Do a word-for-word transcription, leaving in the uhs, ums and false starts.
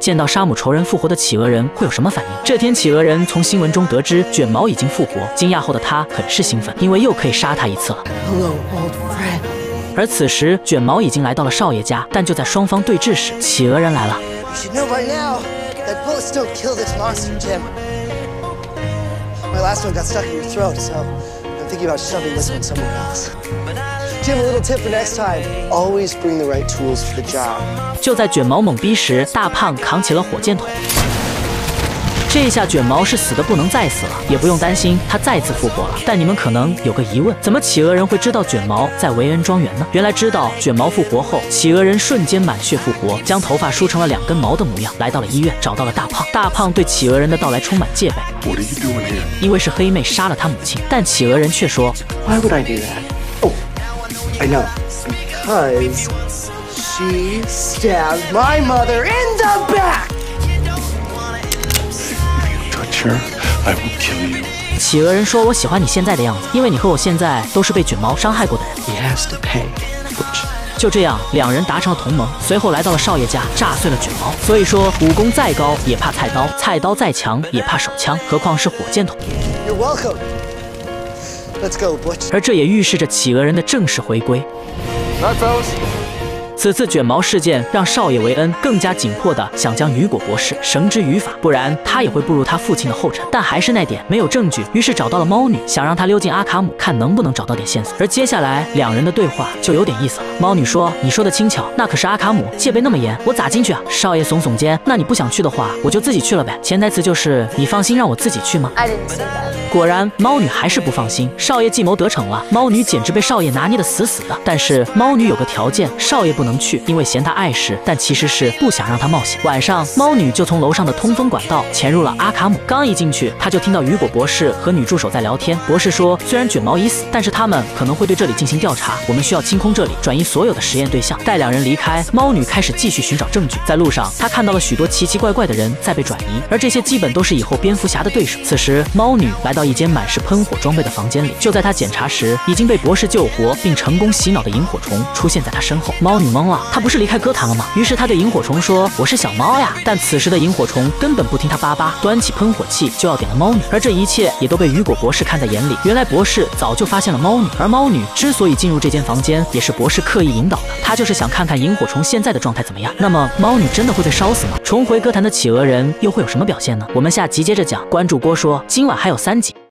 见到杀母仇人复活的企鹅人会有什么反应。这天，企鹅人从新闻中得知卷毛已经复活，惊讶后的他很是兴奋，因为又可以杀他一次了。 Hello, old friend. 而此时，卷毛已经来到了少爷家，但就在双方对峙时，企鹅人来了。 You should know by now that bullets don't kill this monster, Jim. My last one got stuck in your throat, so I'm thinking about shoving this one somewhere else. Jim, a little tip for next time: always bring the right tools for the job. 就在卷毛懵逼时，大胖扛起了火箭筒。这下卷毛是死的不能再死了，也不用担心他再次复活了。但你们可能有个疑问，怎么企鹅人会知道卷毛在维恩庄园呢？原来知道卷毛复活后，企鹅人瞬间满血复活，将头发梳成了两根毛的模样，来到了医院，找到了大胖。大胖对企鹅人的到来充满戒备， What are you doing here? 因为是黑妹杀了他母亲。但企鹅人却说 Why would I do that? Oh, I know. Because she stabbed my mother in the back. I will kill you. 企鹅人说：“我喜欢你现在的样子，因为你和我现在都是被卷毛伤害过的人。” He has to pay. Which? 就这样，两人达成了同盟，随后来到了少爷家，炸碎了卷毛。所以说，武功再高也怕菜刀，菜刀再强也怕手枪，何况是火箭筒。 You're welcome. Let's go, Butch. 而这也预示着企鹅人的正式回归。 Not those. 此次卷毛事件让少爷维恩更加紧迫地想将雨果博士绳之于法，不然他也会步入他父亲的后尘。但还是那点，没有证据，于是找到了猫女，想让她溜进阿卡姆，看能不能找到点线索。而接下来两人的对话就有点意思了。猫女说：“你说的轻巧，那可是阿卡姆，戒备那么严，我咋进去啊？”少爷耸耸肩：“那你不想去的话，我就自己去了呗。”潜台词就是你放心让我自己去吗？ I didn't say that. 果然，猫女还是不放心。少爷计谋得逞了，猫女简直被少爷拿捏得死死的。但是猫女有个条件，少爷不能去，因为嫌他碍事，但其实是不想让他冒险。晚上，猫女就从楼上的通风管道潜入了阿卡姆。刚一进去，她就听到雨果博士和女助手在聊天。博士说，虽然卷毛已死，但是他们可能会对这里进行调查，我们需要清空这里，转移所有的实验对象。待两人离开，猫女开始继续寻找证据。在路上，她看到了许多奇奇怪怪的人在被转移，而这些基本都是以后蝙蝠侠的对手。此时，猫女来到一间满是喷火装备的房间里，就在她检查时，已经被博士救活并成功洗脑的萤火虫出现在她身后。猫女懵了，她不是离开歌坛了吗？于是她对萤火虫说：“我是小猫呀。”但此时的萤火虫根本不听她叭叭，端起喷火器就要点了猫女。而这一切也都被雨果博士看在眼里。原来博士早就发现了猫女，而猫女之所以进入这间房间，也是博士刻意引导的。他就是想看看萤火虫现在的状态怎么样。那么猫女真的会被烧死吗？重回歌坛的企鹅人又会有什么表现呢？我们下集接着讲。关注郭说，今晚还有三集。